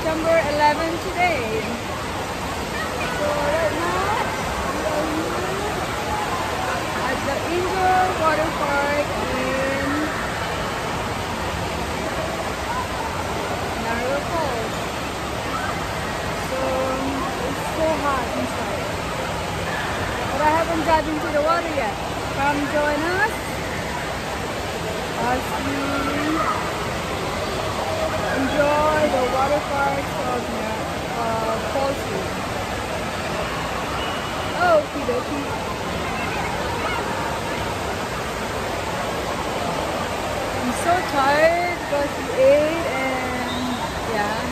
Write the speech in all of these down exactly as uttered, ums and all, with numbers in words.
September eleventh today. So right now, we are here at the indoor water park in Niagara Falls. So it's so hot inside. But I haven't got into the water yet. Come join us as we enjoy the water parks of uh, Fallsview. Okie dokie. I'm so tired because we ate and yeah.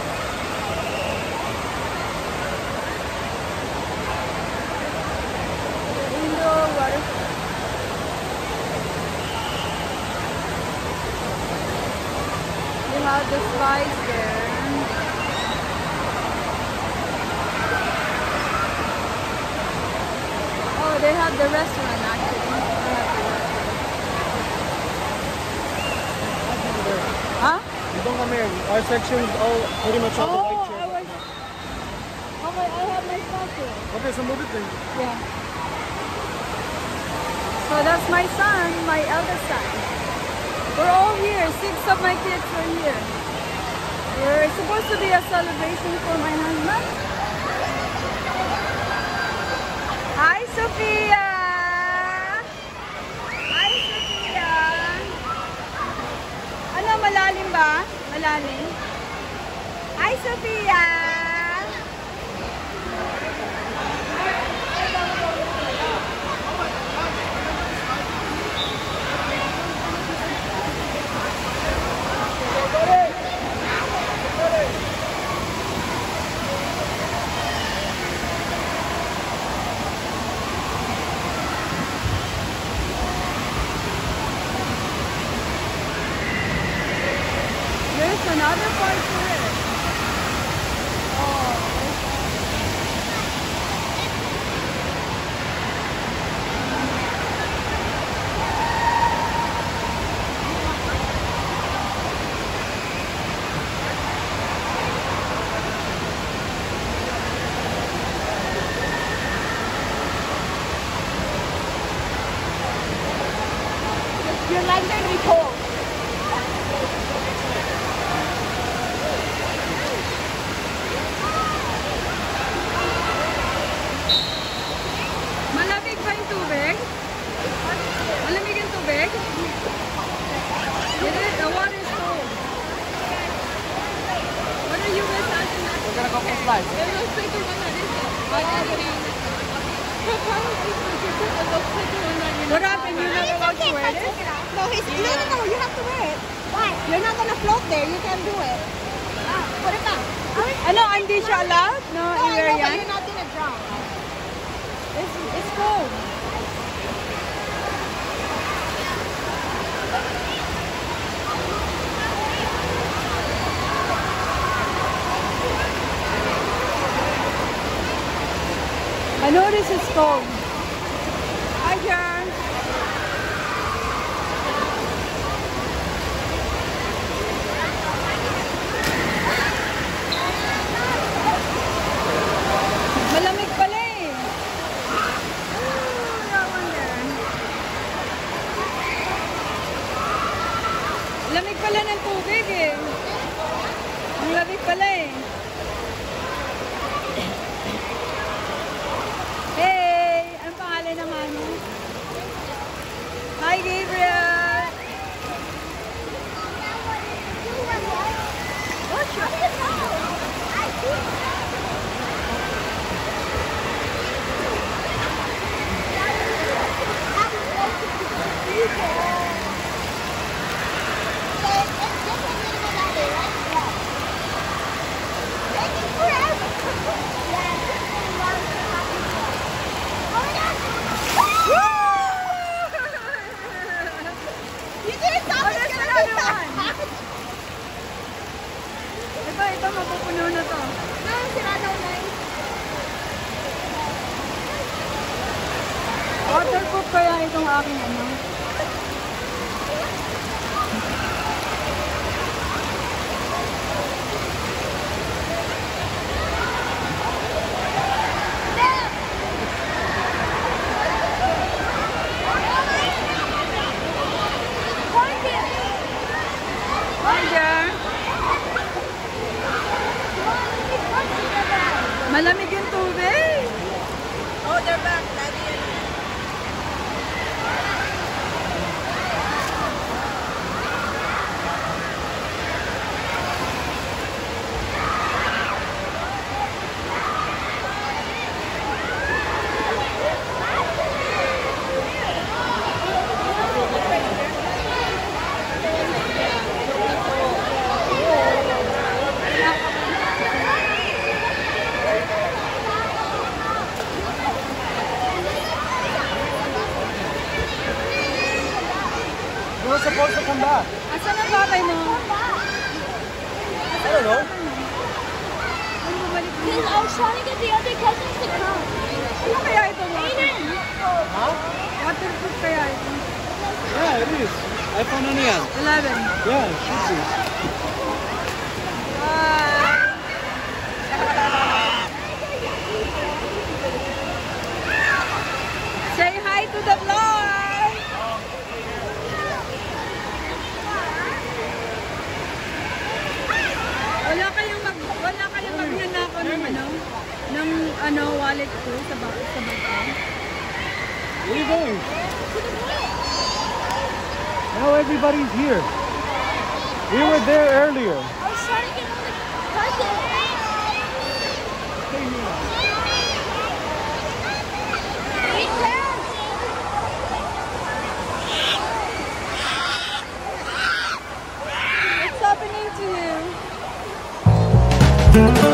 The indoor water park. We have the slides there. Oh, they have the restaurant actually. They have the restaurant. Huh? You don't come here. Our section is all pretty much all the white chairs. I was... Okay, I have my stuff here. Okay, so move it then. Yeah. So that's my son, my eldest son. We're all here. Six of my kids are here. We're supposed to be a celebration for my husband. Hi, Sophia! Hi, Sophia! Ano, malalim ba? Malalim? Hi, Sophia! There's another part here. Oh. You're like very cold. Malamig ba yung tubig? Malamig yung tubig? It is, the water is cold. What are you guys asking us? We're gonna go for slides. What happened? You're not allowed to wear it? No, he's, no, no, no, you have to wear it. Why? You're not gonna float there. You can do it. Ah, put it down. Ano, hindi siya allowed? No, No, I anywhere know, but yan? you're not gonna drown. It's, it's cold. I notice it's cold. Hi, John. Malamig pala eh. Oh, that one there. Lamig pala ng tubig eh. Ang lamig pala eh. Hey! Ang pangalan ng ano? Hi, Gabriel! What's your... Ito, ito, mapupuno na to. No, sira daw na eh. Waterproof kaya itong aking ano? was supposed to come back. Asan ang tatay mo? I don't know. Ano bumalik mo? Because I was trying to get the other cousins to come. Ano kaya ito mo? Huh? Waterproof kaya ito? Yeah, it is. iPhone ano yan? eleven. Yeah, it should be. Bye! Say hi to the vlog! Wala kayong mag wala kayong magnanako ng ano ng ano wallet ko sa bag sa bag ko. Where are you going? Now everybody's here. We were there earlier. I was trying to get all the cousins. What's happening to you?